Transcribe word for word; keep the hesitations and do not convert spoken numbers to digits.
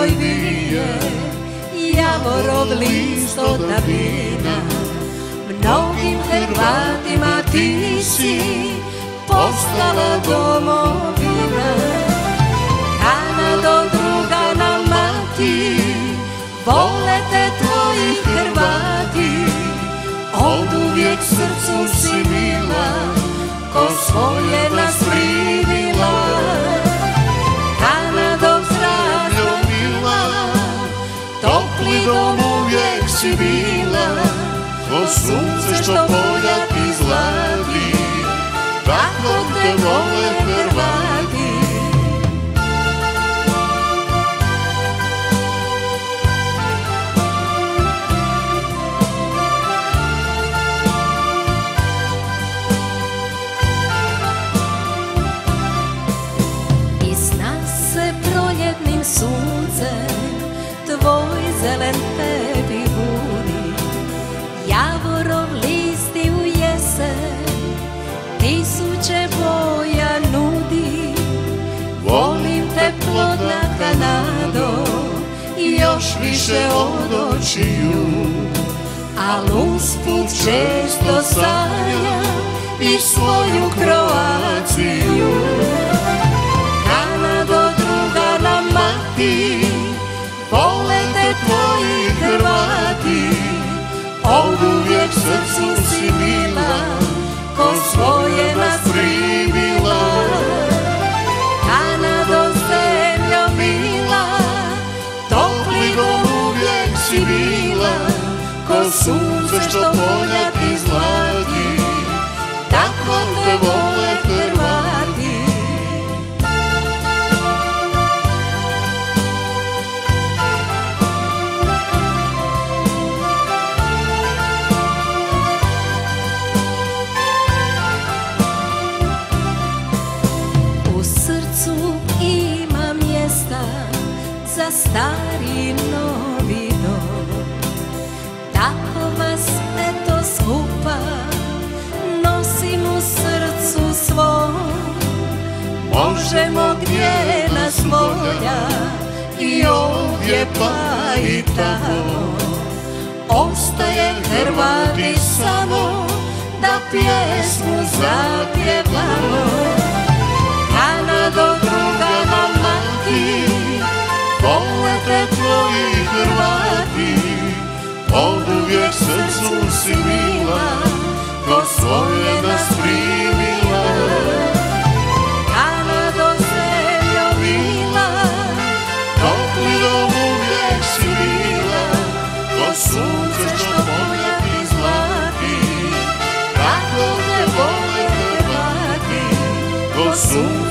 tvoj vije, javorov list od davina. Mnogim Hrvatima ti si postala domovina. Kanado, druga nam mati, vole te tvoji Hrvati. Oduvijek srcu si mila, ko svoje nas primila. Kanado, zdravlja mila, topli dom uvijek si bila. Ko sunce što polja ti zlati, tako te vole Hrvati. Iz nas se proljetnim suncem tvoj zelen tebi budi. Javorov listi u jesen tisuće boja nudi. Volim te plodna Kanado, još više od očiju. Al usput često sanjam i svoju Kroaciju. Kanado, druga nam mati, vole te tvoji Hrvati. Oduvijek srcu si mila, ko svoje nas primila. Kanado, zemljo mila, topli dom uvijek si bila. Ko sunce što polja ti zlati, tako te vole Hrvati. U srcu ima mjesta za stari novi dom. Tako vas eto skupa nosim u srcu svom. Možemo gdje nas volja, i ovdje pa i tamo. Ostaje Hrvati samo da pjesmu zapjevamo. Kanado, druga nam mati, vole te tvoji Hrvati. Oduvijek srcu si mila, ko svoje nas primila. Kanado, zemljo mila, topli dom uvijek si bila. Ko sunce što polja ti zlati, tako te vole Hrvati. Ko sunce